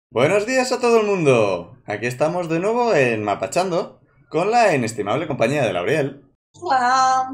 Buenos días a todo el mundo. Aquí estamos de nuevo en Mapachando con la inestimable compañía de Lauriel. Hola.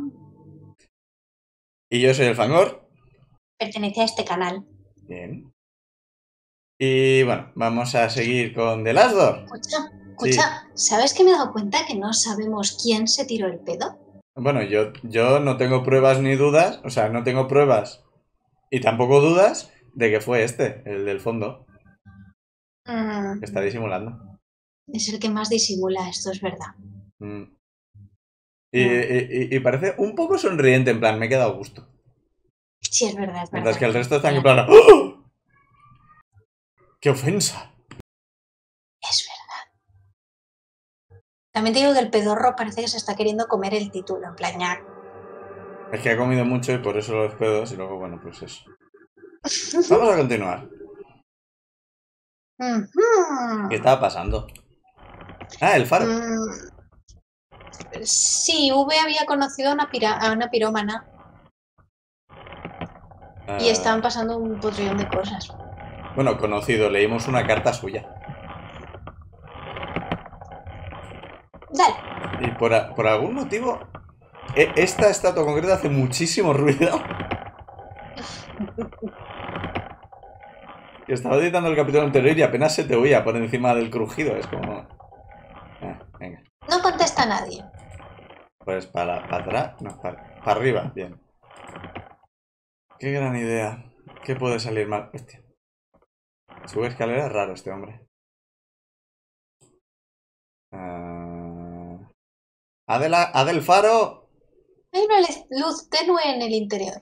Y yo soy el Fangor. Pertenece a este canal. Bien. Y bueno, vamos a seguir con The Last Door. Sí. ¿Sabes que me he dado cuenta que no sabemos quién se tiró el pedo? Bueno, yo no tengo pruebas ni dudas, o sea, no tengo pruebas y tampoco dudas de que fue este, el del fondo, que está disimulando. Es el que más disimula, esto es verdad. Mm. Y parece un poco sonriente, en plan, me he quedado a gusto. Sí, es verdad, es Mientras verdad. que el resto están en plan, ¡oh! ¡Qué ofensa! Es verdad. También te digo que el pedorro parece que se está queriendo comer el título, en plan, ya. Es que ha comido mucho y por eso los pedos y luego, bueno, pues eso. Vamos a continuar. ¿Qué estaba pasando? Ah, el faro. Sí, V había conocido a una pirómana y estaban Ah, pasando un potrillón de cosas. bueno, conocido, leímos una carta suya. Dale. Y por algún motivo, esta estatua concreta hace muchísimo ruido. Que estaba editando el capítulo anterior y apenas se te oía por encima del crujido. Es como... venga. No contesta nadie. Pues para atrás, no, para arriba, bien. Qué gran idea. ¿Qué puede salir mal? Hostia. Sube escaleras, raro este hombre. Adel Faro. Hay una luz tenue en el interior.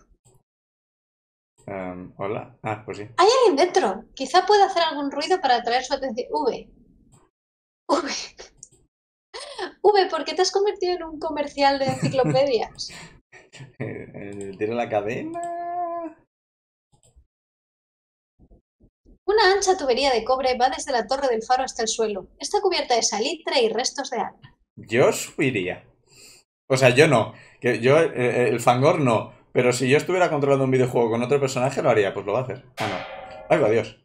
Hola. Ah, pues sí. Hay alguien dentro. Quizá pueda hacer algún ruido para atraer su atención. V, ¿por qué te has convertido en un comercial de enciclopedias? Tira la cadena. Una ancha tubería de cobre va desde la torre del faro hasta el suelo. Está cubierta de salitre y restos de agua. Yo subiría. O sea, yo no. Que yo, el Fangor no. Pero si yo estuviera controlando un videojuego con otro personaje, lo haría. Pues lo va a hacer. Ah, no. Ay, va, Dios.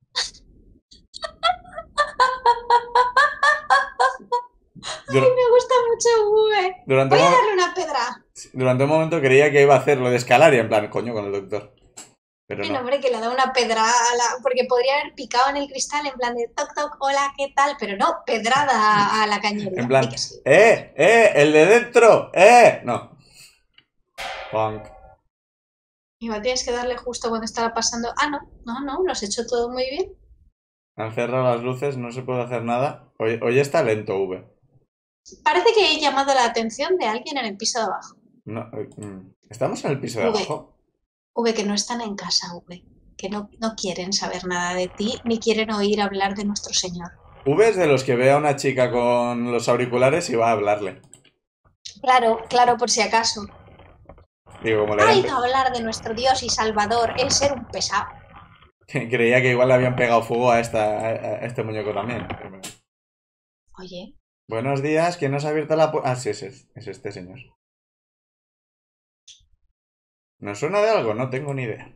Ay, me gusta mucho V. Durante Voy un, a momen- darle una pedra. durante un momento creía que iba a hacer lo de escalar y en plan, coño, con el doctor. Pero El no. hombre que le da una pedra a la... Porque podría haber picado en el cristal en plan de toc toc, hola, ¿qué tal? Pero no, pedrada a la En cañería. Di plan, que sí. el de dentro, No. Punk. Igual tienes que darle justo cuando estaba pasando. Ah, no, lo has hecho todo muy bien. Han cerrado las luces, no se puede hacer nada. Hoy está lento, V. Parece que he llamado la atención de alguien en el piso de abajo. No, ¿estamos en el piso de V, abajo? que no están en casa, que no quieren saber nada de ti ni quieren oír hablar de nuestro Señor. V es de los que ve a una chica con los auriculares y va a hablarle. Claro, por si acaso. Digo, como le Ha hayan... ido a hablar de nuestro Dios y Salvador, el ser un pesado. Creía que igual le habían pegado fuego a este muñeco también. Oye, Buenos días, ¿quién nos ha abierto la puerta? Ah, sí, es este señor. ¿Nos suena de algo? No tengo ni idea.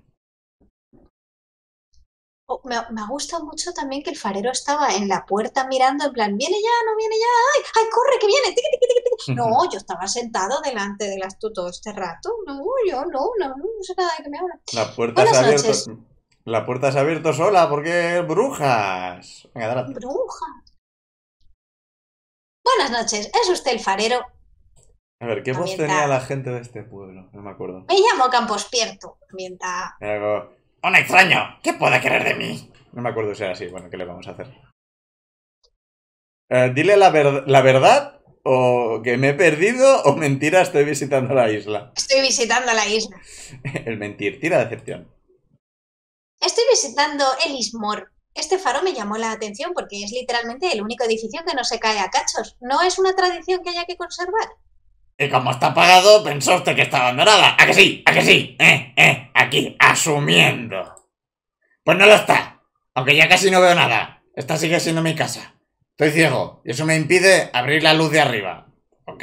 me ha gustado mucho también que el farero estaba en la puerta mirando en plan, viene ya, no viene ya, ay, corre, que viene, tiqui, tiqui, tiqui, tiqui. No, yo estaba sentado delante de las todo este rato. No, yo no sé nada de qué me habla. La puerta se ha Buenas abierto. noches, La puerta se ha abierto sola porque brujas. Venga, adelante. bruja. Buenas noches, ¿es usted el farero? A ver, ¿qué voz tenía Comienza. la gente de este pueblo? No me acuerdo. Me llamo Campos Pierto. Comienza. Era algo... ¡Un extraño! ¿Qué puede querer de mí? No me acuerdo si era así. Bueno, ¿qué le vamos a hacer? Dile la verdad o que me he perdido o mentira, estoy visitando la isla. Estoy visitando la isla. El mentir, tira decepción. Estoy visitando Elismore. Este faro me llamó la atención porque es literalmente el único edificio que no se cae a cachos. ¿No es una tradición que haya que conservar? Y como está apagado, pensó usted que está abandonada. ¿A que sí? ¿A que sí? Aquí, asumiendo. Pues no lo está. Aunque ya casi no veo nada. Esta sigue siendo mi casa. Estoy ciego y eso me impide abrir la luz de arriba. Ok.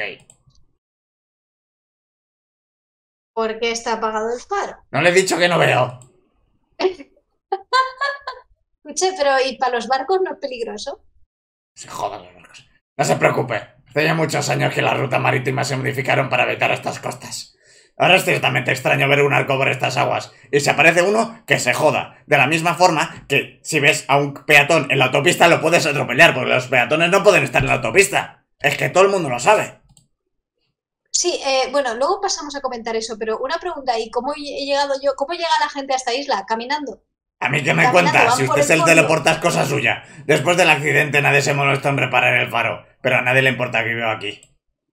¿Por qué está apagado el faro? No le he dicho que no veo. Escuche, pero ¿y para los barcos no es peligroso? Se jodan los barcos. No se preocupe. Hace ya muchos años que las rutas marítimas se modificaron para evitar estas costas. Ahora es ciertamente extraño ver un arco por estas aguas. Y si aparece uno, que se joda. De la misma forma que si ves a un peatón en la autopista lo puedes atropellar, porque los peatones no pueden estar en la autopista. Es que todo el mundo lo sabe. Sí, bueno, luego pasamos a comentar eso, pero una pregunta, ¿y cómo he llegado yo? ¿Cómo llega la gente a esta isla? ¿Caminando? A mí que me Caminando, cuenta, si van por usted el se fondo. teleporta es cosa suya. Después del accidente nadie se molestó en reparar el faro, pero a nadie le importa que viva aquí.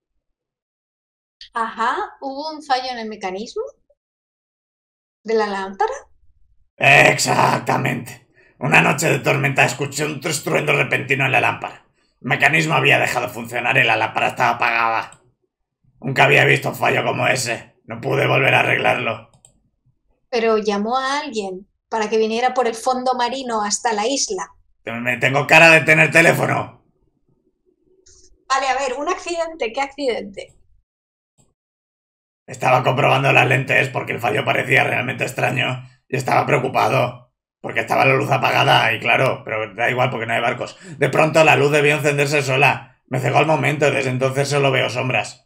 Ajá, ¿hubo un fallo en el mecanismo de la lámpara? Exactamente. Una noche de tormenta escuché un estruendo repentino en la lámpara. El mecanismo había dejado de funcionar y la lámpara estaba apagada. Nunca había visto un fallo como ese. No pude volver a arreglarlo. Pero llamó a alguien para que viniera por el fondo marino hasta la isla. Me tengo cara de tener teléfono. Vale, a ver, un accidente, ¿qué accidente? Estaba comprobando las lentes porque el fallo parecía realmente extraño y estaba preocupado porque estaba la luz apagada y claro, pero da igual porque no hay barcos. De pronto la luz debió encenderse sola. Me cegó al momento y desde entonces solo veo sombras.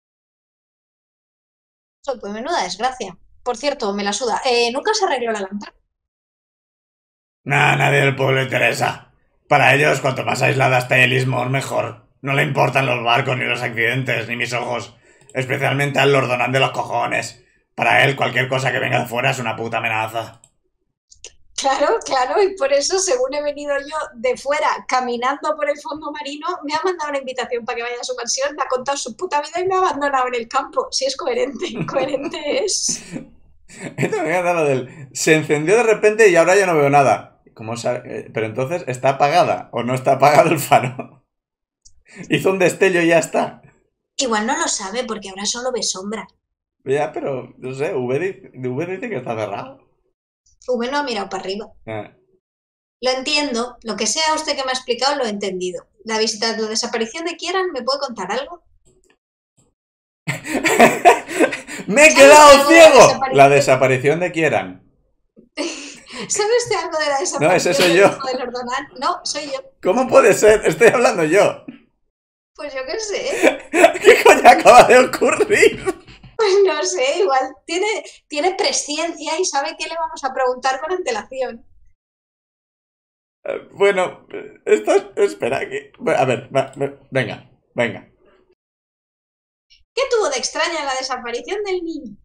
Pues menuda desgracia. Por cierto, me la suda. ¿Nunca se arregló la lámpara? Nah, a nadie del pueblo interesa. Para ellos, cuanto más aislada esté el istmo, mejor. No le importan los barcos, ni los accidentes, ni mis ojos. Especialmente al Lordonán de los cojones. Para él, cualquier cosa que venga de fuera es una puta amenaza. Claro, claro, y por eso, según he venido yo de fuera caminando por el fondo marino, me ha mandado una invitación para que vaya a su mansión, me ha contado su puta vida y me ha abandonado en el campo. Si es coherente, coherente es. Esto me encanta lo del... Se encendió de repente y ahora ya no veo nada. ¿Cómo Pero entonces, ¿está apagada o no está apagado el faro? Hizo un destello y ya está. Igual no lo sabe porque ahora solo ve sombras. Ya, pero, no sé, V dice que está cerrado. V no ha mirado para arriba. Ah. Lo entiendo, lo que sea usted que me ha explicado lo he entendido. La visita de desaparición de Kieran, ¿me puede contar algo? ¡Me he ¿Sabe usted quedado algo de la ciego! La desaparición? desaparición de Kieran. ¿Sabe usted algo de la No, ese desaparición soy del yo. hijo de Lordonal? No, soy yo. ¿Cómo puede ser? Estoy hablando yo. Pues yo qué sé. ¿Qué coño acaba de ocurrir? Pues no sé, igual tiene presciencia y sabe qué le vamos a preguntar con antelación. Bueno, esto... Espera, que... A ver, venga, venga. ¿Qué tuvo de extraña la desaparición del niño?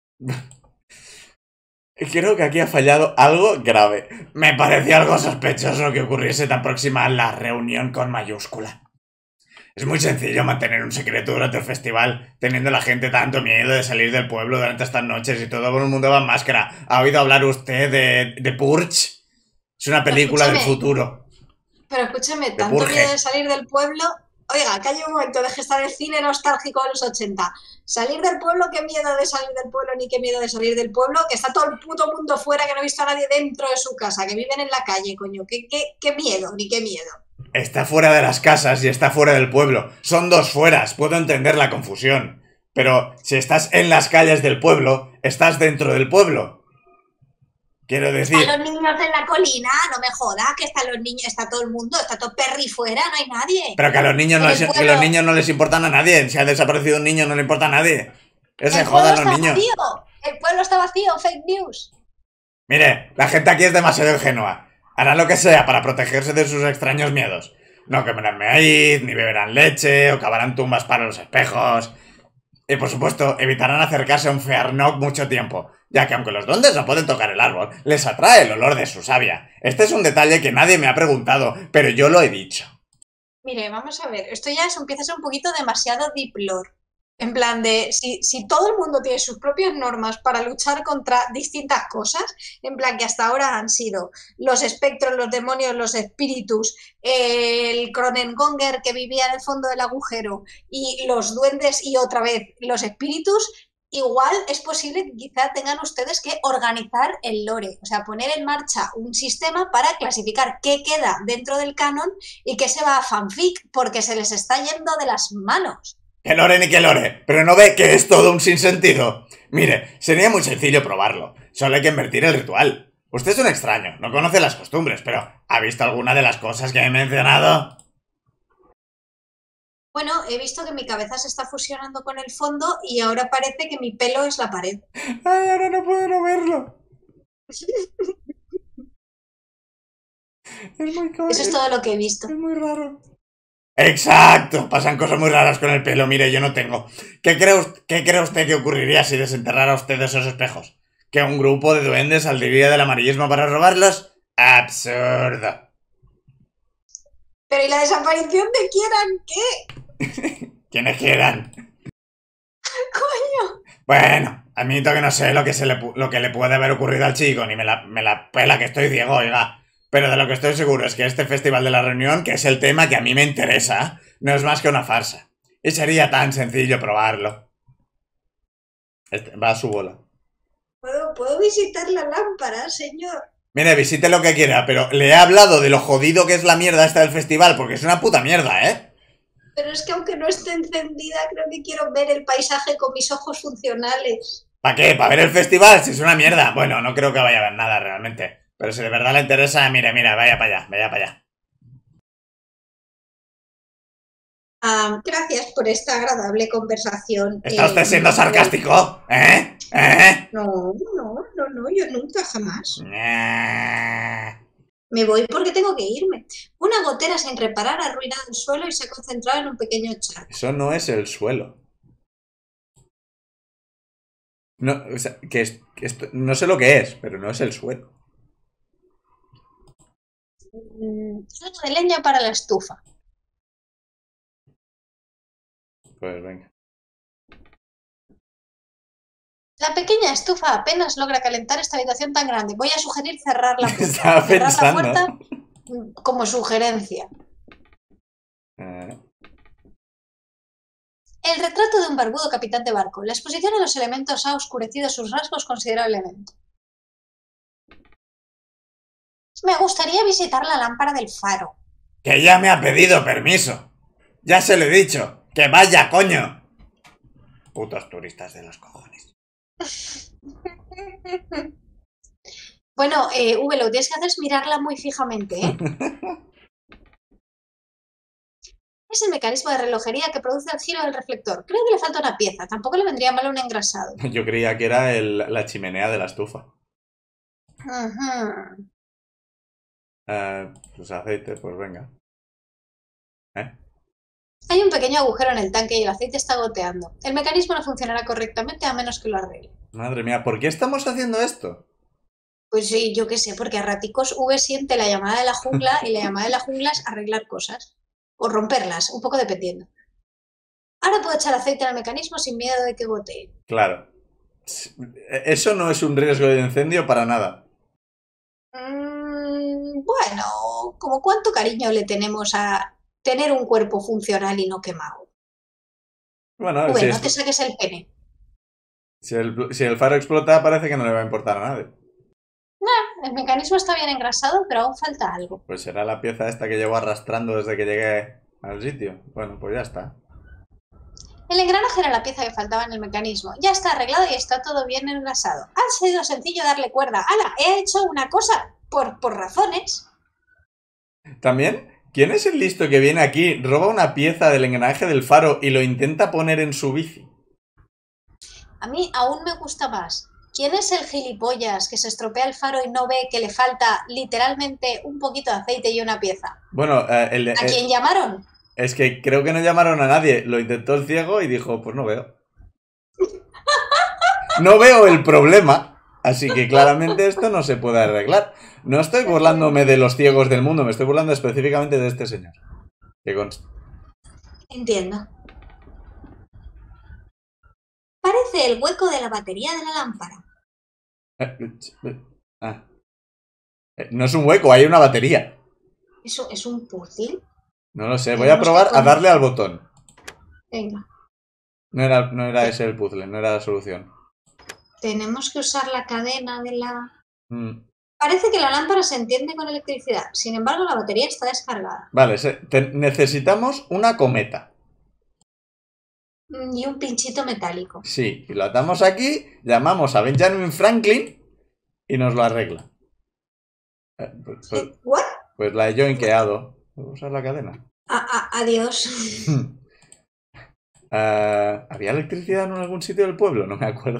Creo que aquí ha fallado algo grave. Me parecía algo sospechoso que ocurriese tan próxima a la reunión con mayúscula. Es muy sencillo mantener un secreto durante el festival, teniendo la gente tanto miedo de salir del pueblo durante estas noches y todo el mundo va en máscara. ¿Ha oído hablar usted de Purge? Es una Pero película del escúchame, futuro. pero escúchame, De tanto miedo de Purge. salir del pueblo. Oiga, calle un momento, deje estar el cine nostálgico de los 80. Salir del pueblo, qué miedo de salir del pueblo, ni qué miedo de salir del pueblo, que está todo el puto mundo fuera, que no he visto a nadie dentro de su casa, que viven en la calle, coño. ¿Qué miedo, ni qué miedo? Está fuera de las casas y está fuera del pueblo. Son dos fueras, puedo entender la confusión. Pero si estás en las calles del pueblo, estás dentro del pueblo. Quiero Están decir... los niños en la colina, no me jodas, que están los niños, está todo el mundo, está todo Perry fuera, no hay nadie. Pero que a los niños En el que los pueblo, niños no les importan a nadie. Si ha desaparecido un niño no le importa a nadie. Que se el pueblo jodan los está niños. vacío, el pueblo está vacío, fake news. Mire, la gente aquí es demasiado ingenua. Harán lo que sea para protegerse de sus extraños miedos. No comerán maíz, ni beberán leche, o cavarán tumbas para los espejos. Y por supuesto, evitarán acercarse a un Fearnock mucho tiempo, ya que aunque los duendes no pueden tocar el árbol, les atrae el olor de su savia. Este es un detalle que nadie me ha preguntado, pero yo lo he dicho. Mire, vamos a ver, esto ya empieza a ser un poquito demasiado deep lore. En plan de, si todo el mundo tiene sus propias normas para luchar contra distintas cosas, en plan que hasta ahora han sido los espectros, los demonios, los espíritus, el Kronengonger que vivía en el fondo del agujero y los duendes y otra vez los espíritus, igual es posible que quizá tengan ustedes que organizar el lore, o sea, poner en marcha un sistema para clasificar qué queda dentro del canon y qué se va a fanfic, porque se les está yendo de las manos. Que lore ni que lore, pero no ve que es todo un sinsentido. Mire, sería muy sencillo probarlo. Solo hay que invertir el ritual. Usted es un extraño, no conoce las costumbres, pero ¿ha visto alguna de las cosas que he mencionado? Bueno, he visto que mi cabeza se está fusionando con el fondo y ahora parece que mi pelo es la pared. Ay, ahora no puedo no verlo. Es muy Eso es todo lo que he visto. Es muy raro. Exacto, pasan cosas muy raras con el pelo. Mire, yo no tengo. ¿Qué cree usted que ocurriría si desenterrara usted esos espejos? ¿Que un grupo de duendes saldría del amarillismo para robarlos? Absurdo. Pero ¿y la desaparición de Kieran qué? ¿Quiénes quieran? ¡Coño! Bueno, admito que no sé lo que le puede haber ocurrido al chico, ni me la pela que estoy ciego, oiga. Pero de lo que estoy seguro es que este Festival de la Reunión, que es el tema que a mí me interesa, no es más que una farsa. Y sería tan sencillo probarlo. Va a su bola. ¿Puedo visitar la lámpara, señor? Mire, visite lo que quiera, pero le he hablado de lo jodido que es la mierda esta del festival, porque es una puta mierda, ¿eh? Pero es que aunque no esté encendida, creo que quiero ver el paisaje con mis ojos funcionales. ¿Para qué? ¿Para ver el festival? Si es una mierda. Bueno, no creo que vaya a ver nada realmente. Pero si de verdad le interesa, mire, mira, vaya para allá, vaya para allá. Gracias por esta agradable conversación. ¿Está usted siendo sarcástico? ¿Eh? No, yo nunca jamás. Me voy porque tengo que irme. Una gotera sin reparar ha arruinado el suelo y se ha concentrado en un pequeño charco. Eso no es el suelo. No, o sea, esto, no sé lo que es, pero no es el suelo. Algo de leña para la estufa. Pues venga. La pequeña estufa apenas logra calentar esta habitación tan grande. Voy a sugerir cerrar la puerta. Estaba Cerrar pensando. la puerta como sugerencia. El retrato de un barbudo capitán de barco. La exposición a los elementos ha oscurecido sus rasgos considerablemente. Me gustaría visitar la lámpara del faro. Que ya me ha pedido permiso. Ya se lo he dicho. Que vaya, coño. Putos turistas de los cojones. Bueno, V, lo que tienes que hacer es mirarla muy fijamente, ¿eh? Es el mecanismo de relojería que produce el giro del reflector. Creo que le falta una pieza. Tampoco le vendría mal un engrasado. Yo creía que era la chimenea de la estufa. Pues aceite, pues venga. Hay un pequeño agujero en el tanque y el aceite está goteando. El mecanismo no funcionará correctamente a menos que lo arregle. Madre mía, ¿por qué estamos haciendo esto? Pues sí, yo qué sé, porque a raticos V siente la llamada de la jungla y la llamada de la jungla es arreglar cosas. O romperlas, un poco dependiendo. Ahora puedo echar aceite en el mecanismo sin miedo de que gotee. Claro. Eso no es un riesgo de incendio para nada. Bueno, como cuánto cariño le tenemos a tener un cuerpo funcional y no quemado. Bueno, V, no te saques el pene. Si el faro explota, parece que no le va a importar a nadie. El mecanismo está bien engrasado, pero aún falta algo. Pues será la pieza esta que llevo arrastrando desde que llegué al sitio. Bueno, pues ya está. El engranaje era la pieza que faltaba en el mecanismo. Ya está arreglado y está todo bien engrasado. Ha sido sencillo darle cuerda. ¡Hala! He hecho una cosa por razones. También, ¿quién es el listo que viene aquí, roba una pieza del engranaje del faro y lo intenta poner en su bici? A mí aún me gusta más. ¿Quién es el gilipollas que se estropea el faro y no ve que le falta literalmente un poquito de aceite y una pieza? Bueno, ¿A quién llamaron? Es que creo que no llamaron a nadie. Lo intentó el ciego y dijo, pues no veo. No veo el problema. Así que claramente esto no se puede arreglar. No estoy burlándome de los ciegos del mundo, me estoy burlando específicamente de este señor. Que consta. Entiendo. Parece el hueco de la batería de la lámpara. No es un hueco, hay una batería. ¿Eso es un puzzle? No lo sé, voy a probar a darle al botón. Venga. No era ese el puzzle, no era la solución. Tenemos que usar la cadena de la... Parece que la lámpara se enciende con electricidad. Sin embargo, la batería está descargada. Vale, necesitamos una cometa. Y un pinchito metálico. Sí, y lo atamos aquí, llamamos a Benjamin Franklin y nos lo arregla. Pues, ¿What? pues la he yoinkeado. ¿Puedo usar la cadena? Adiós. ¿Había electricidad en algún sitio del pueblo? No me acuerdo.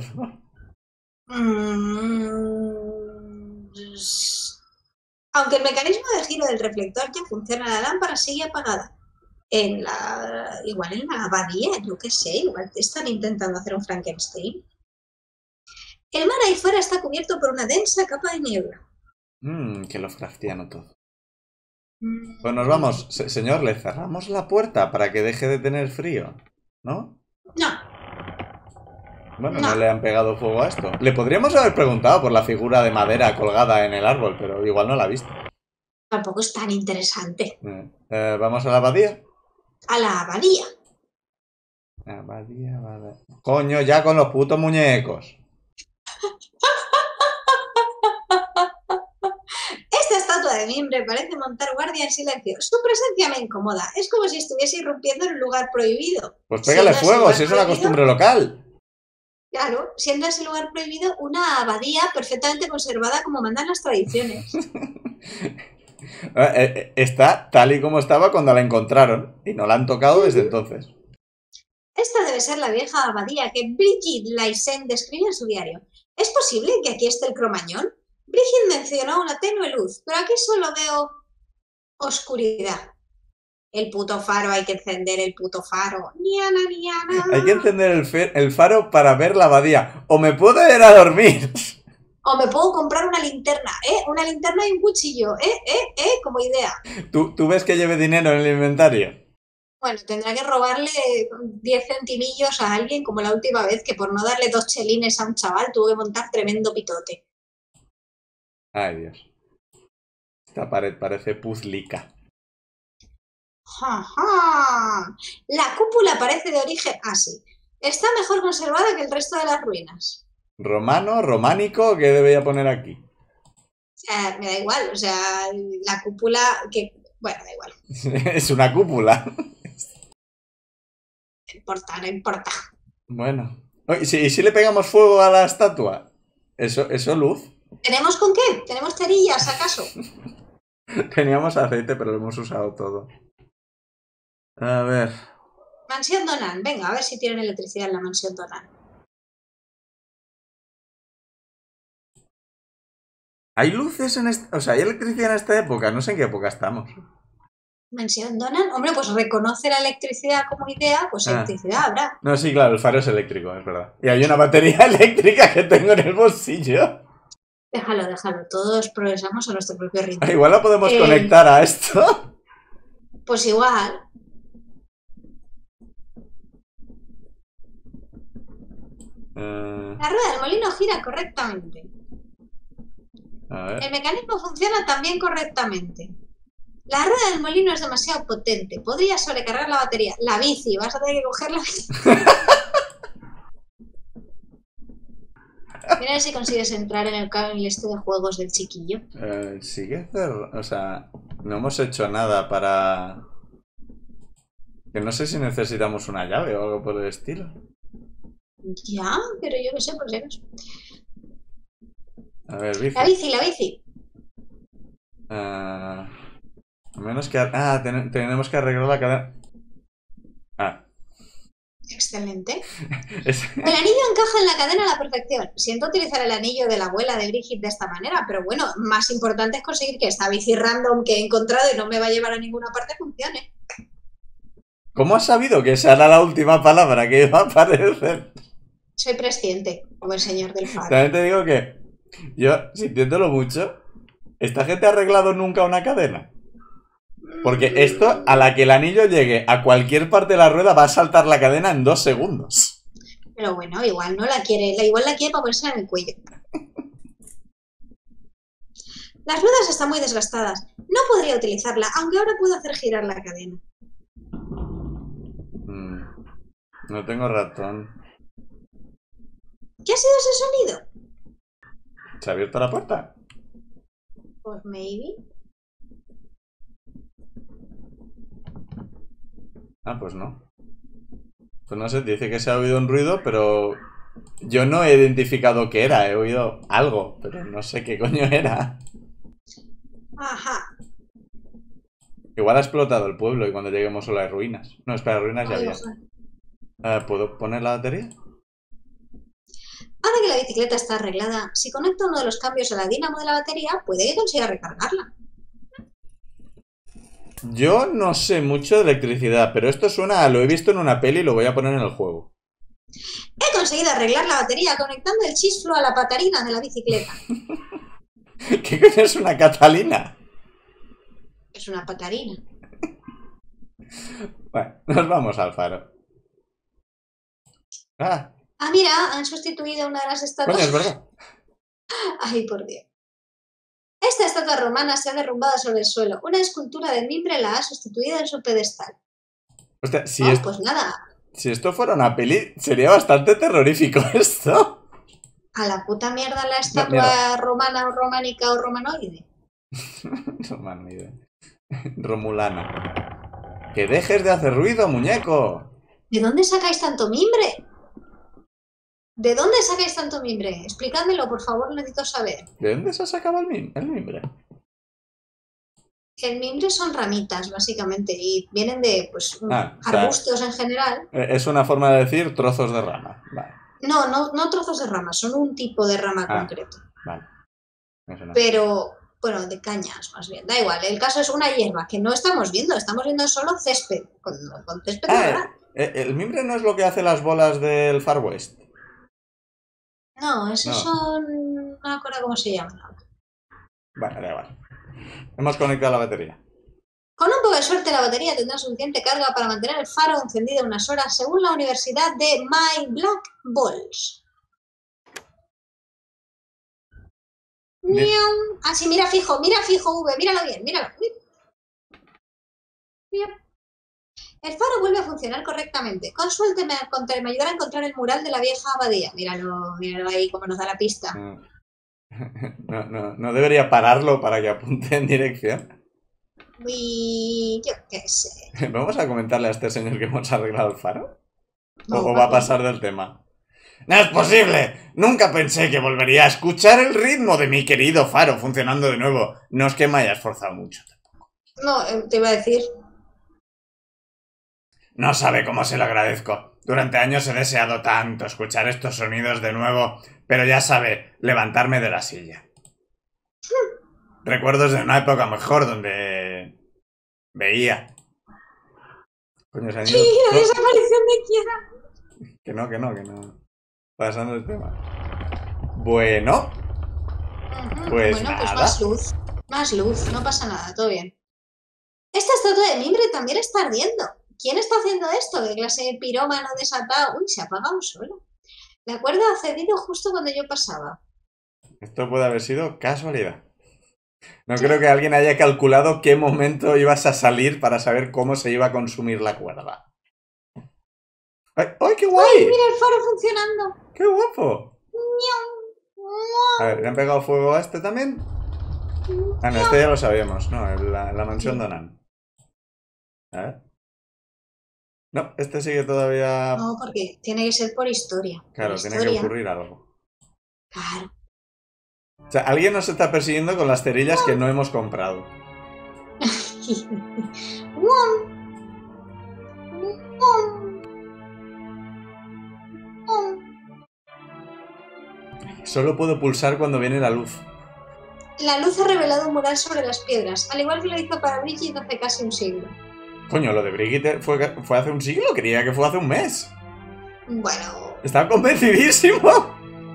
Aunque el mecanismo de giro del reflector ya funciona, la lámpara sigue apagada. Igual en la abadía, yo qué sé, igual están intentando hacer un Frankenstein. El mar ahí fuera está cubierto por una densa capa de niebla. Que Lovecraftiano todo. Pues nos vamos. Señor, le cerramos la puerta para que deje de tener frío, ¿no? No. Bueno, no le han pegado fuego a esto. Le podríamos haber preguntado por la figura de madera colgada en el árbol, pero igual no la ha visto. Tampoco es tan interesante. ¿Vamos a la abadía? A la abadía. Abadía. Coño, ya con los putos muñecos. Esta estatua de mimbre parece montar guardia en silencio. Su presencia me incomoda. Es como si estuviese irrumpiendo en un lugar prohibido. Pues pégale fuego, si es una costumbre local. Claro, siendo ese lugar prohibido una abadía perfectamente conservada como mandan las tradiciones. Está tal y como estaba cuando la encontraron y no la han tocado desde entonces. Esta debe ser la vieja abadía que Brigitte Laissén describe en su diario. ¿Es posible que aquí esté el cromañón? Brigitte mencionó una tenue luz, pero aquí solo veo oscuridad. El puto faro, hay que encender el puto faro. Niana, niana. Hay que encender el faro para ver la abadía. O me puedo ir a dormir. O me puedo comprar una linterna, Una linterna y un cuchillo, como idea. ¿Tú ves que lleve dinero en el inventario? Bueno, tendrá que robarle 10 centimillos a alguien como la última vez que por no darle 2 chelines a un chaval tuvo que montar tremendo pitote. Ay, Dios. Esta pared parece puzlica. La cúpula parece de origen así. Está mejor conservada que el resto de las ruinas. ¿Romano? ¿Románico? ¿Qué debería poner aquí? Me da igual, o sea, la cúpula que... Bueno, da igual. Es una cúpula. No importa. Bueno. ¿Y si le pegamos fuego a la estatua? ¿Eso luz? ¿Tenemos con qué? ¿Tenemos cerillas, acaso? Teníamos aceite, pero lo hemos usado todo. A ver. Mansión Donan. Venga, a ver si tienen electricidad en la mansión Donan. ¿Hay luces en esta... O sea, ¿hay electricidad en esta época? No sé en qué época estamos. Mansión Donan. Hombre, pues reconoce la electricidad como idea, pues electricidad habrá. No, sí, claro, el faro es eléctrico, es verdad. Y hay una batería eléctrica que tengo en el bolsillo. Déjalo. Todos progresamos a nuestro propio ritmo. Igual la podemos conectar a esto. Pues igual. La rueda del molino gira correctamente. A ver. El mecanismo funciona también correctamente. La rueda del molino es demasiado potente. Podría sobrecargar la batería. La bici, vas a tener que coger la bici. Mira a ver si consigues entrar en el este de juegos del chiquillo. Sigue cerrado. O sea, no hemos hecho nada para... Que no sé si necesitamos una llave o algo por el estilo. Ya, pero yo qué sé, por si acaso. A ver, bici. La bici. A menos que... tenemos que arreglar la cadena. Excelente. El anillo encaja en la cadena a la perfección. Siento utilizar el anillo de la abuela de Brigitte de esta manera, pero bueno, más importante es conseguir que esta bici random que he encontrado y no me va a llevar a ninguna parte funcione. ¿Cómo has sabido que esa era la última palabra que iba a aparecer? Soy presciente, como el señor del faro. También te digo que yo, sintiéndolo mucho, ¿esta gente ha arreglado nunca una cadena? Porque esto, a la que el anillo llegue a cualquier parte de la rueda, va a saltar la cadena en 2 segundos. Pero bueno, igual no la quiere, igual la quiere para ponerse en el cuello. Las ruedas están muy desgastadas. No podría utilizarla, aunque ahora puedo hacer girar la cadena. No tengo ratón. ¿Qué ha sido ese sonido? ¿Se ha abierto la puerta? Pues maybe. Pues no. Pues no sé, dice que se ha oído un ruido, pero yo no he identificado qué era. He oído algo, pero no sé qué coño era. Ajá. Igual ha explotado el pueblo y cuando lleguemos solo hay ruinas. No, espera, ruinas ya Ay, había. ojalá. ¿Puedo poner la batería? Ahora que la bicicleta está arreglada, si conecta uno de los cambios a la dínamo de la batería, puede que consiga recargarla. Yo no sé mucho de electricidad, pero esto suena lo he visto en una peli y lo voy a poner en el juego. He conseguido arreglar la batería conectando el chisflo a la patarina de la bicicleta. ¿Qué coño es una Catalina? Es una patarina. Bueno, nos vamos al faro. Ah, Ah, mira, han sustituido una de las coño, es estatuas. verdad. Ay, por Dios. Esta estatua romana se ha derrumbado sobre el suelo. Una escultura de mimbre la ha sustituido en su pedestal. Hostia, Oh, pues nada. si esto fuera una peli, sería bastante terrorífico esto. A la puta mierda la No, estatua mierda. romana o románica o romanoide. Romanoide. Romulana. ¡Que dejes de hacer ruido, muñeco! ¿De dónde sacáis tanto mimbre? ¿De dónde sacáis tanto mimbre? Explicádmelo, por favor, necesito saber. ¿De dónde se ha sacado el mimbre? El mimbre son ramitas, básicamente, y vienen de, pues, O sea, arbustos en general. es una forma de decir trozos de rama. Vale. No trozos de ramas, son un tipo de rama concreto. Vale. Eso no. Pero, bueno, de cañas, más bien. Da igual, el caso es una hierba que no estamos viendo solo césped. Con césped normal. El mimbre no es lo que hace las bolas del Far West. No, esos No. son... No me acuerdo cómo se llaman. Bueno, da igual. Hemos conectado la batería. Con un poco de suerte la batería tendrá suficiente carga para mantener el faro encendido unas horas, según la Universidad de My Black Balls. Miau. Ah, sí, mira fijo, V, míralo bien, míralo. Mira. El faro vuelve a funcionar correctamente. Con suerte me ayudará a encontrar el mural de la vieja abadía. Míralo ahí como nos da la pista. No debería pararlo para que apunte en dirección. Y yo qué sé. ¿Vamos a comentarle a este señor que hemos arreglado el faro? No, ¿O va a pasar del tema? ¡No es posible! Nunca pensé que volvería a escuchar el ritmo de mi querido faro funcionando de nuevo. No es que me haya esforzado mucho. No, te iba a decir. No sabe cómo se lo agradezco. Durante años he deseado tanto escuchar estos sonidos de nuevo, pero ya sabe, levantarme de la silla. Recuerdos de una época mejor donde veía. Coño, se han ido. Sí, la desaparición de Kiara. Que no. Pasando el tema. Bueno. Pues bueno, nada. pues más luz, no pasa nada, todo bien. Esta estatua de mimbre también está ardiendo. ¿Quién está haciendo esto? ¿Qué clase de pirómano desatado? Uy, se ha apagado solo. La cuerda ha cedido justo cuando yo pasaba. Esto puede haber sido casualidad. No creo que alguien haya calculado qué momento ibas a salir para saber cómo se iba a consumir la cuerda. ¡Ay, ¡ay qué guay! ¡Ay, mira el faro funcionando! ¡Qué guapo! A ver, ¿le han pegado fuego a este también? Ah, no, este ya lo sabíamos, ¿no? La mansión Donan. A ver. No, este sigue todavía... No, porque tiene que ser por historia. Claro, por tiene que ocurrir algo. Claro. O sea, alguien nos está persiguiendo con las cerillas que no hemos comprado. Solo puedo pulsar cuando viene la luz. La luz ha revelado un mural sobre las piedras, al igual que lo hizo para Brigitte hace casi un siglo. Coño, lo de Brigitte fue hace un siglo, creía que fue hace un mes. Bueno... Estaba convencidísimo.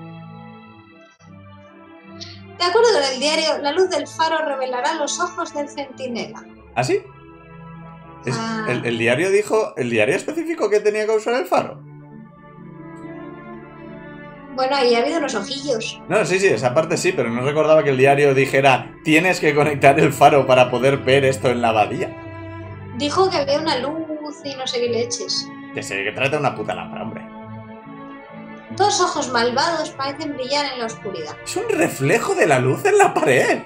De acuerdo con el diario, la luz del faro revelará los ojos del centinela. ¿Ah, sí? El diario dijo... ¿El diario específico que tenía que usar el faro? Bueno, ahí ha habido unos ojillos. No, sí, esa parte sí, pero no recordaba que el diario dijera tienes que conectar el faro para poder ver esto en la abadía. Dijo que había una luz y no sé qué leches. Que se trata de una puta lámpara, hombre. Dos ojos malvados parecen brillar en la oscuridad. Es un reflejo de la luz en la pared.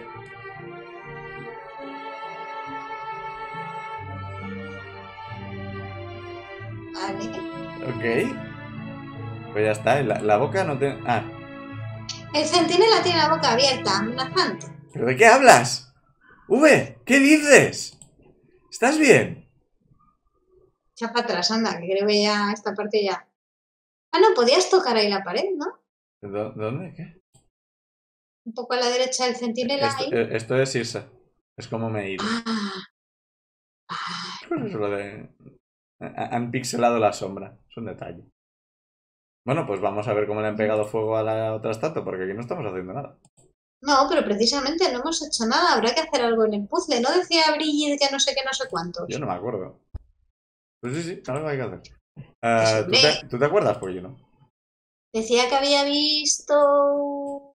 Vale. Ok. Pues ya está, la boca no tiene... Ah. El centinela tiene la boca abierta, amenazante. ¿Pero de qué hablas? V, ¿qué dices? ¿Estás bien? Echa para atrás, anda, que creo que ya esta parte ya. Ah, no, podías tocar ahí la pared, ¿no? ¿Dónde? ¿Qué? Un poco a la derecha del centinela ahí. Esto es irse. Es como me he ido. Ah, ah. Pues eso lo de... Han pixelado la sombra. Es un detalle. Bueno, pues vamos a ver cómo le han pegado fuego a la otra estatua, porque aquí no estamos haciendo nada. No, pero precisamente no hemos hecho nada. Habrá que hacer algo en el puzzle. ¿No decía Brigitte que no sé qué, no sé cuántos? Yo no me acuerdo. Pues sí, algo hay que hacer. Que sí, ¿Tú te acuerdas? Pues yo no. decía que había visto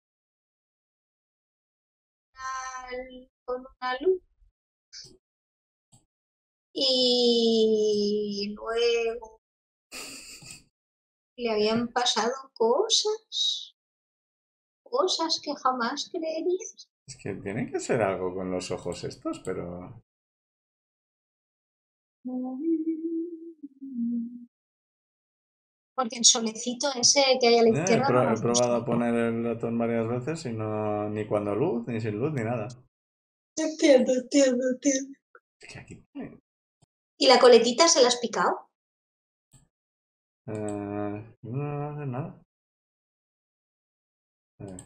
con una luz y luego le habían pasado cosas que jamás creerías. Es que tiene que ser algo con los ojos estos, pero... Porque el solecito ese que hay a la izquierda no He nos probado gusta. a poner el ratón varias veces y no... Ni cuando luz, ni sin luz, ni nada. Entiendo. Es que aquí... ¿Y la coletita se la has picado? No hace nada. A ver.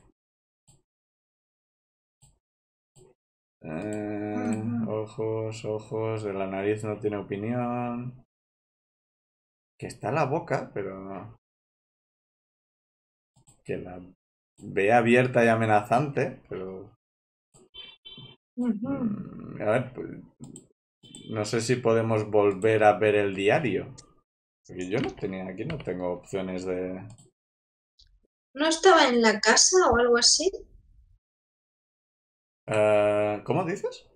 Ojos, de la nariz no tiene opinión. Que está la boca, pero... Que la ve abierta y amenazante, pero... A ver, pues, no sé si podemos volver a ver el diario. Porque yo no tenía, aquí no tengo opciones de... ¿No estaba en la casa o algo así? ¿Cómo dices?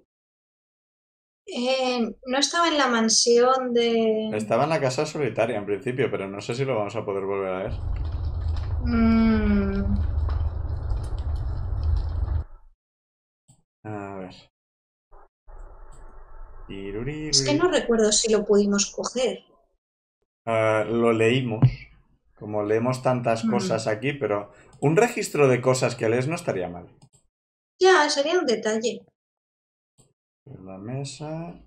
No estaba en la mansión de... Estaba en la casa solitaria en principio, pero no sé si lo vamos a poder volver a ver. Mm, A ver. es que no recuerdo si lo pudimos coger. Lo leímos. Como leemos tantas cosas aquí, pero un registro de cosas que lees no estaría mal. Ya, sería un detalle. La mesa.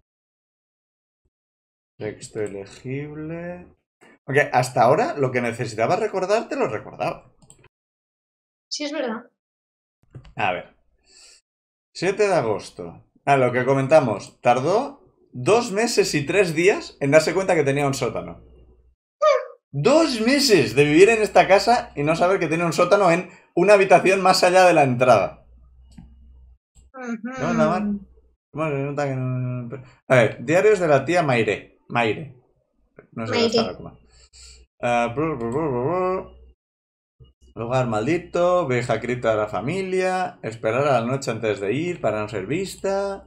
Texto elegible. Ok, hasta ahora lo que necesitaba recordar te lo recordaba. Sí, es verdad. A ver. 7 de agosto. Lo que comentamos. Tardó 2 meses y 3 días en darse cuenta que tenía un sótano. 2 meses de vivir en esta casa y no saber que tiene un sótano en una habitación más allá de la entrada. ¿Cómo anda, Mar? Bueno, se nota que no... A ver, diarios de la tía Maire. No sé qué está la coma. Lugar maldito, vieja cripta de la familia, esperar a la noche antes de ir para no ser vista.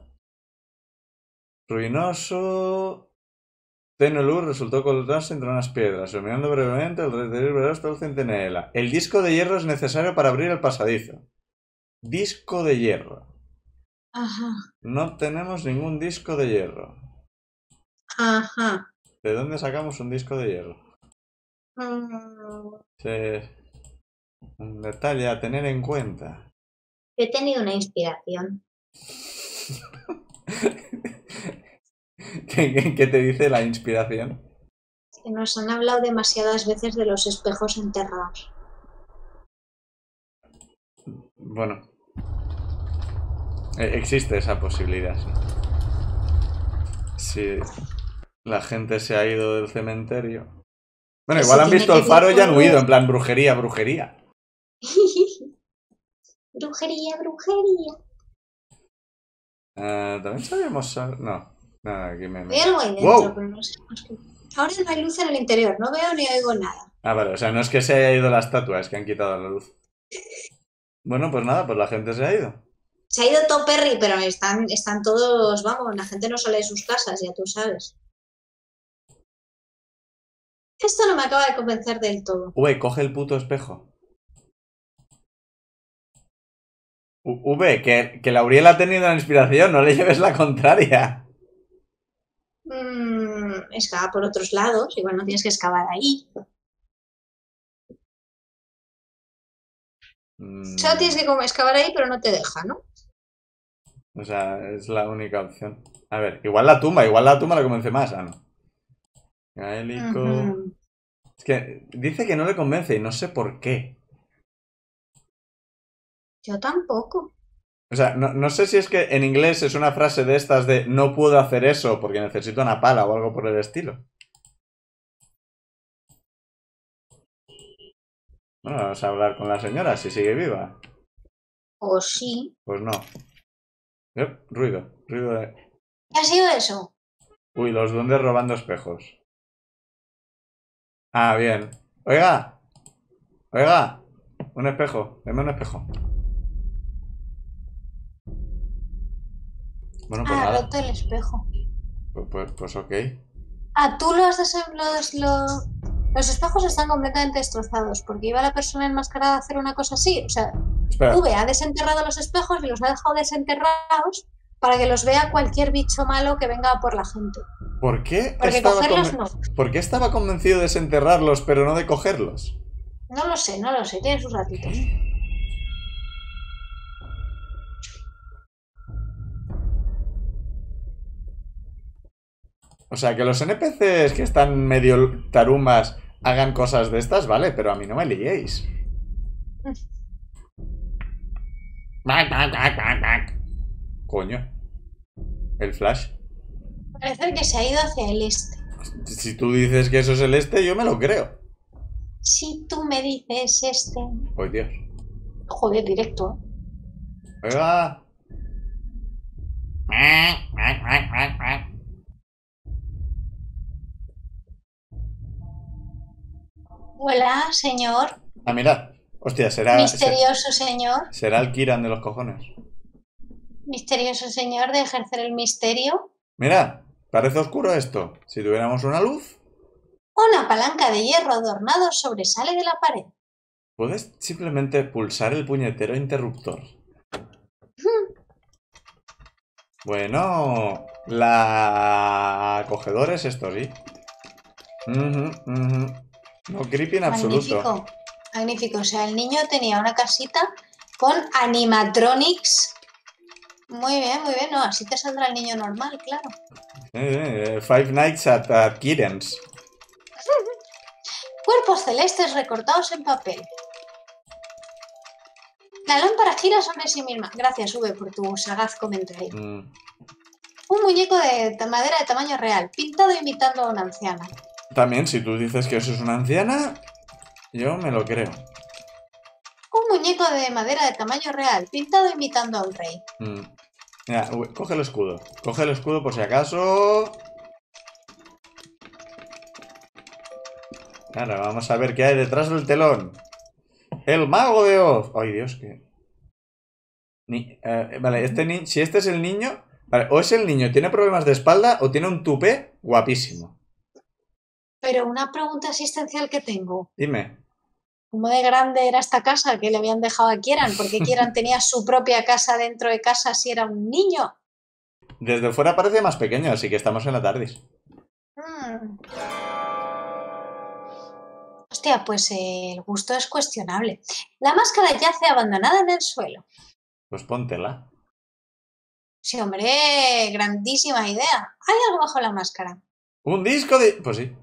Ruinoso. Tenue luz resultó colgarse entre unas piedras. Iluminando brevemente, el retener verás todo el centinela. El disco de hierro es necesario para abrir el pasadizo. Disco de hierro. Ajá. No tenemos ningún disco de hierro. Ajá. ¿De dónde sacamos un disco de hierro? Un detalle a tener en cuenta. He tenido una inspiración. ¿Qué te dice la inspiración? Que nos han hablado demasiadas veces de los espejos enterrados. Bueno, existe esa posibilidad, sí. Si la gente se ha ido del cementerio. Bueno, igual han visto el faro y han huido, en plan brujería. Brujería. También sabíamos... No, nada, aquí me... Hay algo ahí dentro, ¡Wow! pero no sé más qué. Ahora no hay luz en el interior, no veo ni oigo nada. Vale, o sea, no es que se haya ido la estatua, es que han quitado la luz. Bueno, pues nada, pues la gente se ha ido. Se ha ido todo Perry, pero están todos, vamos, la gente no sale de sus casas, ya tú sabes. Esto no me acaba de convencer del todo. Coge el puto espejo. Que Lauriel ha tenido la inspiración, no le lleves la contraria. Excava por otros lados, igual no tienes que excavar ahí. Solo tienes que excavar ahí, pero no te deja, ¿no? O sea, es la única opción. A ver, igual la tumba la convence más. Ah, no. Gaélico. Ujú. Es que dice que no le convence y no sé por qué. Yo tampoco. O sea, no sé si es que en inglés es una frase de estas de no puedo hacer eso porque necesito una pala o algo por el estilo. Bueno, vamos a hablar con la señora si sigue viva. O sí. Pues no. Ruido. Ruido de... ¿Qué ha sido eso? Uy, los duendes robando espejos. Ah, bien. Oiga. Oiga. Un espejo. Deme un espejo. Bueno, pues Ah, nada. roto el espejo. Pues ok. Ah, tú los espejos están completamente destrozados porque iba la persona enmascarada a hacer una cosa así. O sea, Espera. V ha desenterrado los espejos y los ha dejado desenterrados para que los vea cualquier bicho malo que venga por la gente. ¿Por qué Porque cogerlos no. ¿Por qué estaba convencido de desenterrarlos pero no de cogerlos? No lo sé, tiene sus ratitos. O sea, que los NPCs que están medio tarumbas hagan cosas de estas, vale, pero a mí no me liéis. Coño. El Flash. Parece que se ha ido hacia el este. Si tú dices que eso es el este, yo me lo creo. Si tú me dices este. Pues Dios. Joder, directo. Oiga. Hola, señor. Ah, mira. Hostia, Misterioso señor. será el Kiran de los cojones. Misterioso señor de ejercer el misterio. Mira, parece oscuro esto. Si tuviéramos una luz, Una palanca de hierro adornado sobresale de la pared. puedes simplemente pulsar el puñetero interruptor. Bueno, la acogedor es esto, sí. No creepy en absoluto. Magnífico. Magnífico. O sea, el niño tenía una casita con animatronics. Muy bien, muy bien. No, así te saldrá el niño normal, claro. Five Nights at Kiran's. Cuerpos celestes recortados en papel. La lámpara gira sobre sí misma. Gracias, V, por tu sagaz comentario. Un muñeco de madera de tamaño real, pintado imitando a una anciana. También, si tú dices que eso es una anciana, yo me lo creo. Un muñeco de madera de tamaño real, pintado imitando a un rey. Mira, coge el escudo. Coge el escudo por si acaso. Ahora, vamos a ver qué hay detrás del telón. El mago de Oz. Ay, Dios, que... vale, si este es el niño... Vale, o es el niño, ¿tiene problemas de espalda o tiene un tupé guapísimo? Pero una pregunta existencial que tengo. Dime. ¿Cómo de grande era esta casa que le habían dejado a Kieran? ¿Por qué Kieran tenía su propia casa dentro de casa si era un niño? Desde fuera parece más pequeño, así que estamos en la TARDIS. Hostia, pues el gusto es cuestionable. La máscara yace abandonada en el suelo. Pues póntela. Sí, hombre, grandísima idea. Hay algo bajo la máscara. Un disco de... Pues sí.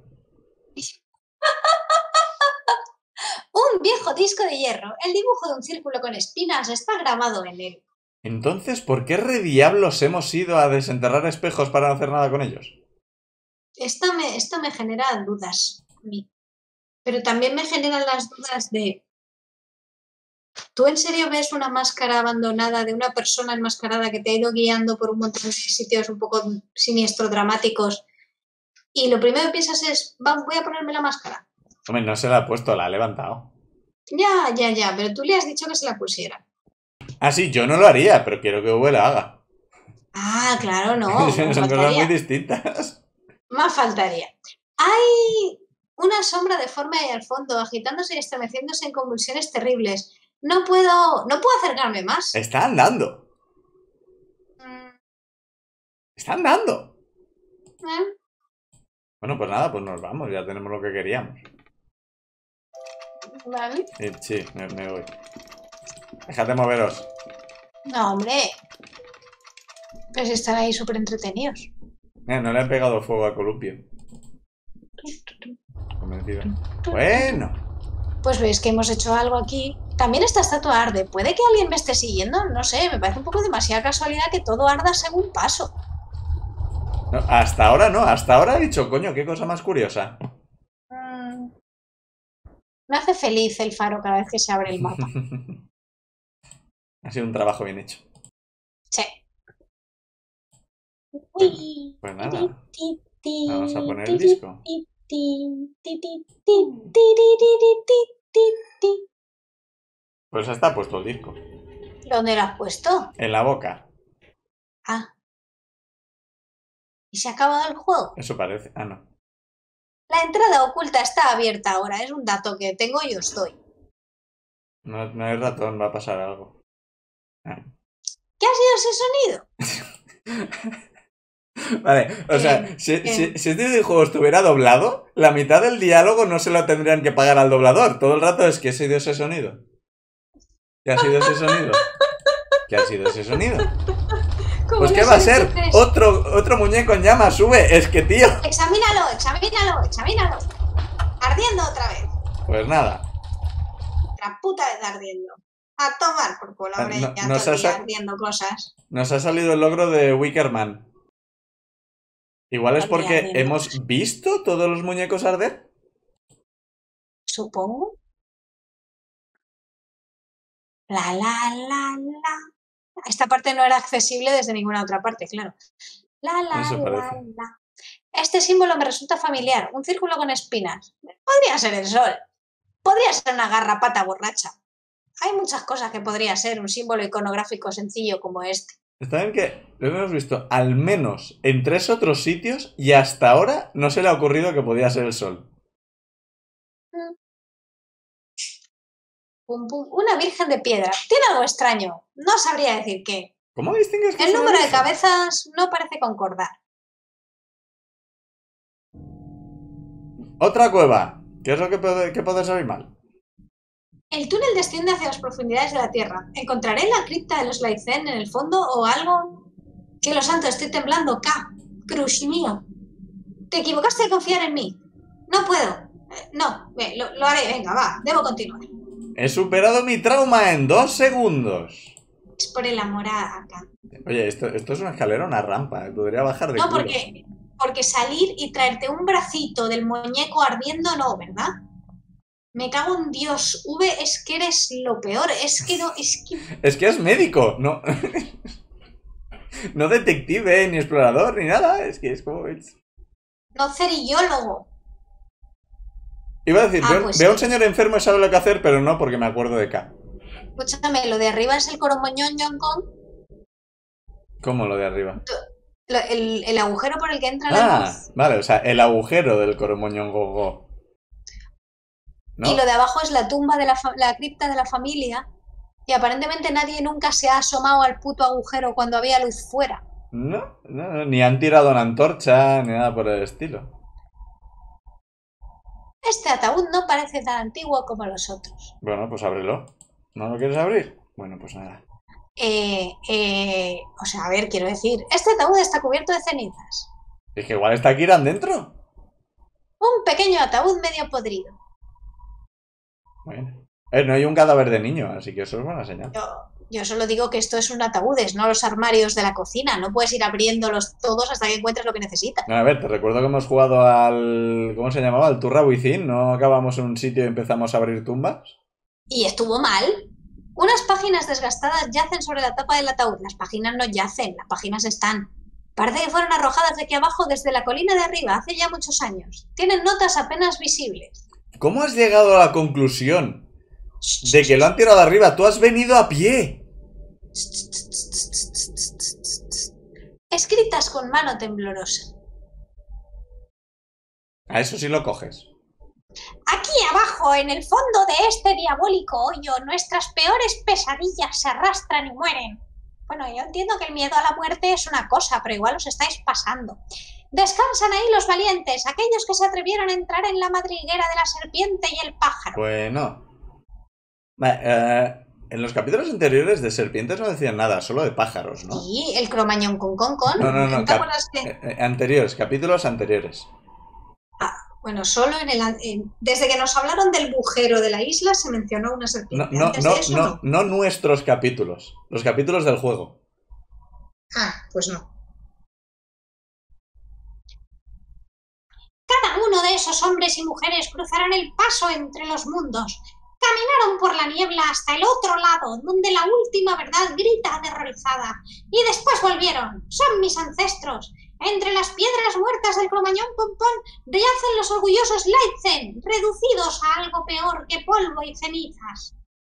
Un viejo disco de hierro. El dibujo de un círculo con espinas está grabado en él. Entonces, ¿por qué rediablos hemos ido a desenterrar espejos para no hacer nada con ellos? Esto me genera dudas a mí. Pero también me generan las dudas de... ¿Tú en serio ves una máscara abandonada de una persona enmascarada que te ha ido guiando por un montón de sitios un poco siniestros, dramáticos? Y lo primero que piensas es, voy a ponerme la máscara. Hombre, no se la ha puesto, la ha levantado. Ya, pero tú le has dicho que se la pusiera. Ah, sí, yo no lo haría, pero quiero que V la haga. Ah, claro, no. Son cosas muy distintas. Más faltaría. Hay una sombra deforme ahí al fondo, agitándose y estremeciéndose en convulsiones terribles. No puedo acercarme más. Está andando. Está andando. Bueno, pues nada, pues nos vamos, ya tenemos lo que queríamos. Vale. Sí, me voy. Déjate moveros. No, hombre. Pues están ahí súper entretenidos. No le han pegado fuego al columpio. Convencido. Bueno. Pues veis que hemos hecho algo aquí. También esta estatua arde. ¿Puede que alguien me esté siguiendo? No sé, me parece un poco demasiada casualidad que todo arda según paso. No, hasta ahora no, hasta ahora he dicho, coño, qué cosa más curiosa. Me hace feliz el faro cada vez que se abre el mapa. Ha sido un trabajo bien hecho. Sí. Pues nada, vamos a poner el disco. Pues está puesto el disco. ¿Dónde lo has puesto? En la boca. Ah. ¿Y se ha acabado el juego? Eso parece. Ah, no. La entrada oculta está abierta ahora. Es un dato que tengo y os doy. No hay ratón, va a pasar algo. Ah. ¿Qué ha sido ese sonido? Vale, o sea, si este videojuego estuviera doblado, la mitad del diálogo no se lo tendrían que pagar al doblador. Todo el rato es que ha sido ese sonido. ¿Qué ha sido ese sonido? ¿Qué ha sido ese sonido? Pues ¿qué va a ser? Otro muñeco en llamas, sube. Es que, tío. Examínalo. Ardiendo otra vez. Pues nada. Otra puta vez ardiendo. A tomar por culo, hombre, ya ardiendo cosas. Nos ha salido el logro de Wickerman. Igual es porque hemos visto todos los muñecos arder. Supongo. La. Esta parte no era accesible desde ninguna otra parte, claro. La. Este símbolo me resulta familiar. Un círculo con espinas. Podría ser el sol. Podría ser una garrapata borracha. Hay muchas cosas que podría ser un símbolo iconográfico sencillo como este. Está bien que lo hemos visto al menos en 3 otros sitios y hasta ahora no se le ha ocurrido que podía ser el sol. Una virgen de piedra. Tiene algo extraño. No sabría decir qué. ¿Cómo distingues que el número de cabezas no parece concordar. Otra cueva. ¿Qué es lo que puede salir mal? El túnel desciende hacia las profundidades de la tierra. ¿Encontraré la cripta de los Laicen en el fondo o algo? Cielo santo, estoy temblando. Crush mío. Te equivocaste de confiar en mí. No puedo. No, lo haré. Venga, va. Debo continuar. He superado mi trauma en 2 segundos. Es por el amor a acá. Oye, esto es una escalera o una rampa. Podría bajar de No, culo. porque salir y traerte un bracito del muñeco ardiendo no, ¿verdad? Me cago en Dios. V, es que eres lo peor. Es que no, es que... Es que es médico, no... no detective, ni explorador, ni nada. Es que es como... No cerillólogo. Iba a decir, veo a un señor enfermo y sabe lo que hacer, pero no, porque me acuerdo de K. Escúchame, ¿lo de arriba es el coromoñón Kong? ¿Cómo lo de arriba? El agujero por el que entra la luz. Vale, o sea, el agujero del coromoñón gogo. ¿No? Y lo de abajo es la tumba de la cripta de la familia. Y aparentemente nadie nunca se ha asomado al puto agujero cuando había luz fuera. No, ni han tirado una antorcha, ni nada por el estilo. Este ataúd no parece tan antiguo como los otros. Bueno, pues ábrelo. ¿No lo quieres abrir? Bueno, pues nada. O sea, a ver, quiero decir, este ataúd está cubierto de cenizas. Es que igual está Kiran dentro. Un pequeño ataúd medio podrido. Bueno. No hay un cadáver de niño, así que eso es buena señal. Yo solo digo que esto es un ataúdes, no los armarios de la cocina. No puedes ir abriéndolos todos hasta que encuentres lo que necesitas. A ver, te recuerdo que hemos jugado al... ¿Cómo se llamaba? Al Turra Within. ¿No acabamos en un sitio y empezamos a abrir tumbas? Y estuvo mal. Unas páginas desgastadas yacen sobre la tapa del ataúd. Las páginas no yacen, las páginas están. Parece que fueron arrojadas de aquí abajo desde la colina de arriba hace ya muchos años. Tienen notas apenas visibles. ¿Cómo has llegado a la conclusión de que lo han tirado arriba? Tú has venido a pie. Escritas con mano temblorosa. A eso sí lo coges. Aquí abajo, en el fondo de este diabólico hoyo, nuestras peores pesadillas se arrastran y mueren. Bueno, yo entiendo que el miedo a la muerte es una cosa, pero igual os estáis pasando. Descansan ahí los valientes, aquellos que se atrevieron a entrar en la madriguera de la serpiente y el pájaro. Bueno. En los capítulos anteriores de serpientes no decían nada, solo de pájaros, ¿no? Y el cromañón con concón. No, ¿Te acuerdas que...? anteriores, capítulos anteriores. Bueno, solo desde que nos hablaron del bujero de la isla se mencionó una No, serpiente. no, Antes de eso, no. no nuestros capítulos, los capítulos del juego. Pues no. Cada uno de esos hombres y mujeres cruzarán el paso entre los mundos. Caminaron por la niebla hasta el otro lado, donde la última verdad grita aterrorizada. Y después volvieron. Son mis ancestros. Entre las piedras muertas del cromañón pompón yacen los orgullosos Lightzen, reducidos a algo peor que polvo y cenizas.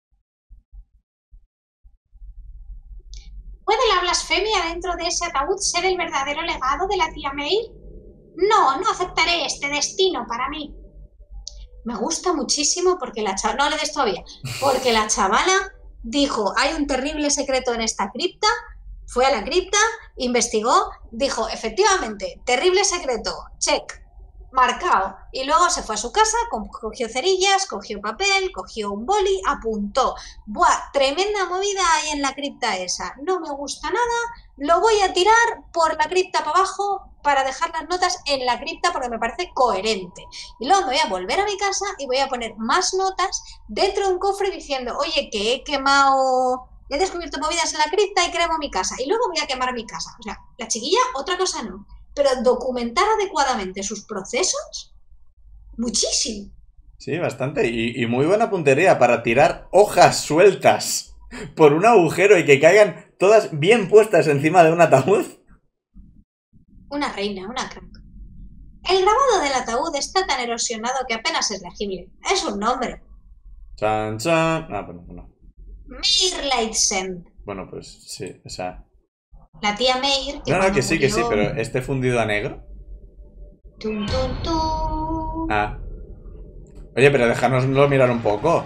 ¿Puede la blasfemia dentro de ese ataúd ser el verdadero legado de la tía May? No, no aceptaré este destino para mí. Me gusta muchísimo porque la chavala... No le des todavía. Porque la chavala dijo, hay un terrible secreto en esta cripta, fue a la cripta, investigó, dijo, efectivamente, terrible secreto, check, marcado. Y luego se fue a su casa, cogió cerillas, cogió papel, cogió un boli, apuntó. Buah, tremenda movida hay en la cripta esa. No me gusta nada, lo voy a tirar por la cripta para abajo para dejar las notas en la cripta porque me parece coherente. Y luego me voy a volver a mi casa y voy a poner más notas dentro de un cofre diciendo, oye, que he quemado... He descubierto movidas en la cripta y cremo mi casa. Y luego voy a quemar mi casa. O sea, la chiquilla, otra cosa no. Pero documentar adecuadamente sus procesos, muchísimo. Sí, bastante. Y muy buena puntería para tirar hojas sueltas por un agujero y que caigan todas bien puestas encima de un ataúd. Una reina, una crack. El grabado del ataúd está tan erosionado que apenas es legible. Es un nombre. Chan, chan. Ah, bueno, no. Meir Lightsend. Bueno, pues sí, o sea... La tía Meir... No, que sí, pero ¿este fundido a negro? Tum, tum, tum. Ah. Oye, pero déjanoslo mirar un poco.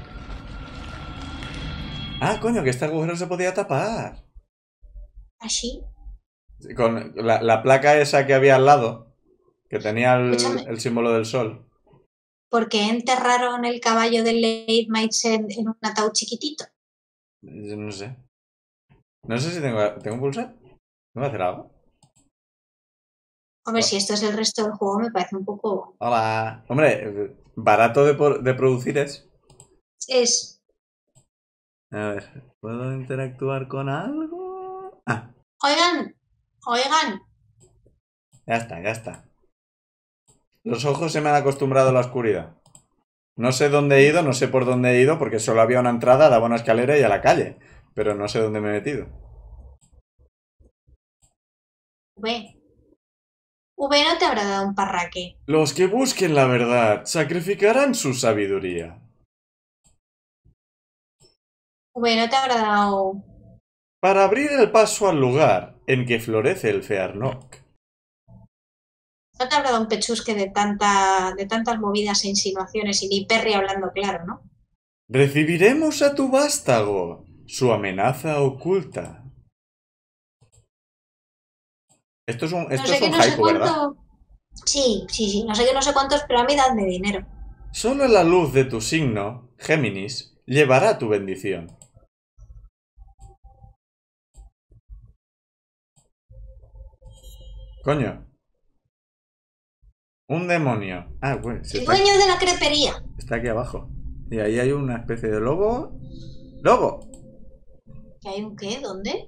Ah, coño, que este agujero se podía tapar. ¿Así? Con la placa esa que había al lado, que tenía el símbolo del sol. ¿Por qué enterraron el caballo de Lady Maidsen en un ataúd chiquitito? Yo no sé. No sé si tengo un pulsar. ¿No voy a hacer algo? Hombre, si esto es el resto del juego, me parece un poco... Hola. Hombre, barato de producir es. Es... A ver, ¿puedo interactuar con algo? Ah. Oigan. Ya está. Los ojos se me han acostumbrado a la oscuridad. No sé dónde he ido, no sé por dónde he ido, porque solo había una entrada, daba una escalera y a la calle. Pero no sé dónde me he metido. V, no te habrá dado un parraque. Los que busquen la verdad sacrificarán su sabiduría. V, no te habrá dado... Para abrir el paso al lugar en que florece el Fearnock. No te habrá dado un pechusque de tantas movidas e insinuaciones y ni Perry hablando claro, ¿no? Recibiremos a tu vástago, su amenaza oculta. Esto es un haiku, ¿verdad? Sí, no sé qué, no sé cuántos, pero a mí dadme dinero. Solo la luz de tu signo, Géminis, llevará tu bendición. Coño. Un demonio. Ah, bueno. El dueño de la crepería. Está aquí abajo. Y ahí hay una especie de lobo. ¡Lobo! ¿Que hay un qué? ¿Dónde?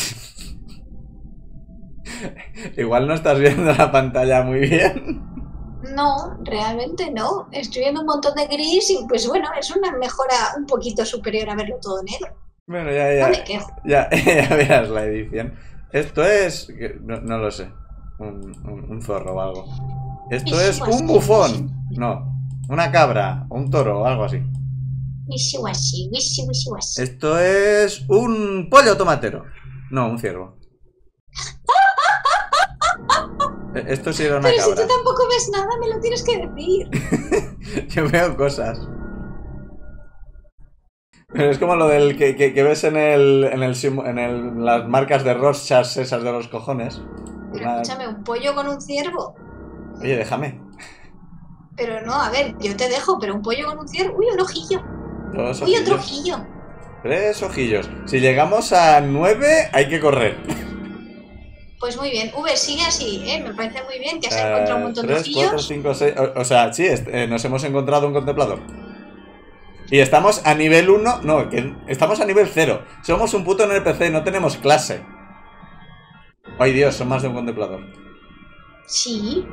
Igual no estás viendo la pantalla muy bien. No, realmente no. Estoy viendo un montón de gris y pues bueno, es una mejora un poquito superior a verlo todo negro. Bueno, ya. No me quejo. Ya verás la edición. Esto es... No lo sé. Un zorro o algo. Esto es un bufón. No, una cabra, un toro o algo así. Esto es un pollo tomatero. No, un ciervo. Esto sí era una cabra. Pero si tú tampoco ves nada, me lo tienes que decir. Yo veo cosas. Pero es como lo del que ves en las marcas de Rorschach esas de los cojones. Pero escúchame, un pollo con un ciervo. Oye, déjame. Pero no, a ver, yo te dejo, pero un pollo con un ciervo. Uy, un ojillo. Dos ojillos. Uy, otro ojillo. 3 ojillos. Si llegamos a 9, hay que correr. Pues muy bien. V, sigue así, ¿eh? Me parece muy bien que has encontrado un montón de 3, 4, ojillos. 5, 6... O sea, sí, nos hemos encontrado un contemplador. Y estamos a nivel 1... No, que estamos a nivel 0. Somos un puto NPC, no tenemos clase. Ay, Dios, son más de un contemplador. Sí.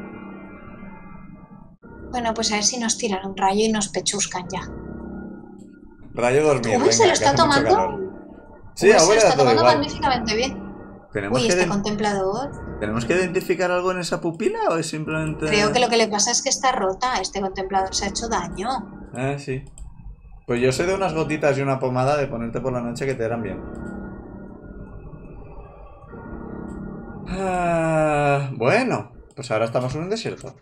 Bueno, pues a ver si nos tiran un rayo y nos pechuscan ya. Rayo dormir, V venga, se lo que está hace mucho tomando. calor. Sí, V se lo ahora está todo tomando igual. magníficamente bien. Tenemos Uy, que este contemplador. ¿Tenemos que identificar algo en esa pupila o es simplemente...? Creo que lo que le pasa es que está rota. Este contemplador se ha hecho daño. Ah, sí. Pues yo sé de unas gotitas y una pomada de ponerte por la noche que te harán bien. Bueno, pues ahora estamos en un desierto.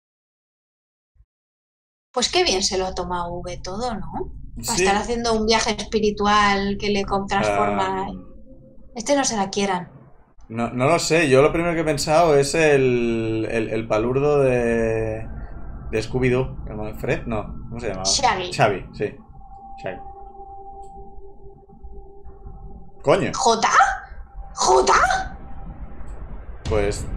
Pues qué bien se lo ha tomado V todo, ¿no? Va a Sí. estar haciendo un viaje espiritual que le transforma. Ah, Este no se la quieran. no lo sé, yo lo primero que he pensado es el palurdo de Scooby-Doo. ¿Fred? No, ¿cómo se llamaba? Shaggy. Xavi, sí. Xavi. Coño, ¿J? ¿J? pues...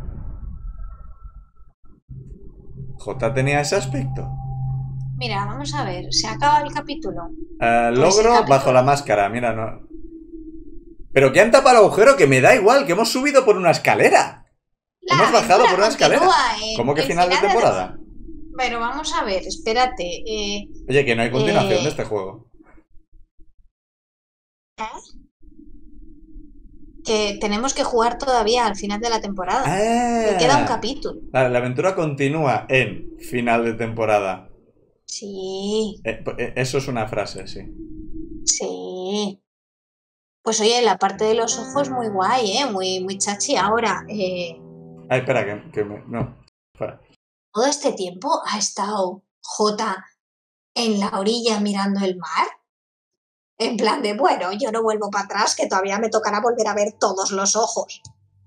J tenía ese aspecto. Mira, vamos a ver. Se acaba el capítulo. Logro capítulo- bajo la máscara, mira, no. Pero que han tapado el agujero, que me da igual, que hemos subido por una escalera. La Hemos bajado aventura por una escalera. continúa en ¿Cómo que el final de temporada? Pero vamos a ver, espérate. Oye, que no hay continuación de este juego. Que tenemos que jugar todavía al final de la temporada. Ah, Me queda un capítulo. la aventura continúa en final de temporada. Sí, Eso es una frase, sí. sí. Pues oye, la parte de los ojos muy guay, ¿eh? Muy, muy chachi. Ahora, Ay, espera, que me... No, fuera. todo este tiempo ha estado J en la orilla mirando el mar. En plan de, bueno, yo no vuelvo para atrás, que todavía me tocará volver a ver todos los ojos.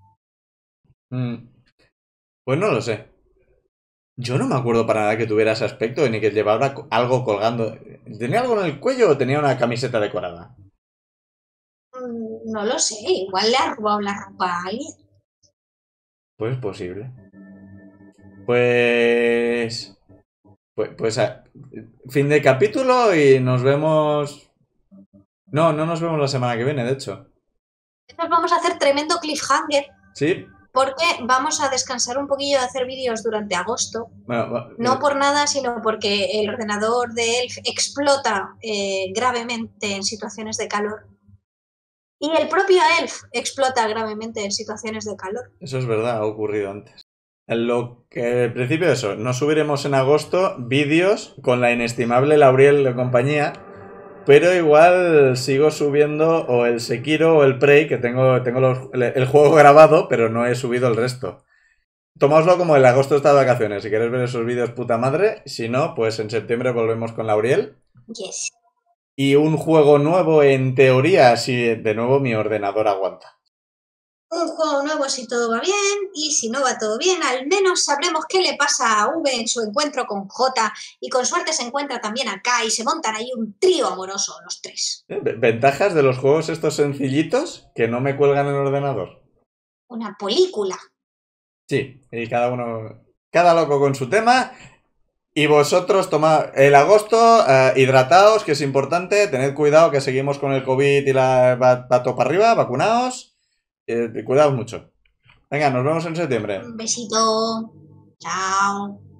Pues no lo sé. Yo no me acuerdo para nada que tuviera ese aspecto, ni que llevara algo colgando. ¿Tenía algo en el cuello o tenía una camiseta decorada? No lo sé, igual le ha robado la ropa a alguien. Pues posible. Pues... Pues fin de capítulo y nos vemos... No nos vemos la semana que viene, de hecho. Entonces vamos a hacer tremendo cliffhanger ¿Sí? porque vamos a descansar un poquillo de hacer vídeos durante agosto. Bueno, No por nada, sino porque el ordenador de Elf explota gravemente en situaciones de calor. Y el propio Elf explota gravemente en situaciones de calor. eso es verdad, ha ocurrido antes. En lo que, al principio eso, no subiremos en agosto vídeos con la inestimable Lauriel de compañía, pero igual sigo subiendo o el Sekiro o el Prey, que tengo el juego grabado, pero no he subido el resto. Tomáoslo como el agosto está de vacaciones. Si queréis ver esos vídeos, puta madre. Si no, pues en septiembre volvemos con Lauriel. Yes. Y un juego nuevo, en teoría, si de nuevo mi ordenador aguanta. Un juego nuevo si todo va bien, y si no va todo bien, al menos sabremos qué le pasa a V en su encuentro con J, y con suerte se encuentra también acá y se montan ahí un trío amoroso los tres. Ventajas de los juegos estos sencillitos que no me cuelgan en el ordenador. Una película. Sí, y cada loco con su tema. Y vosotros tomad el agosto, hidrataos, que es importante, tened cuidado que seguimos con el COVID y va todo para arriba, vacunaos. Cuidaos mucho. Venga, nos vemos en septiembre. Un besito. Chao.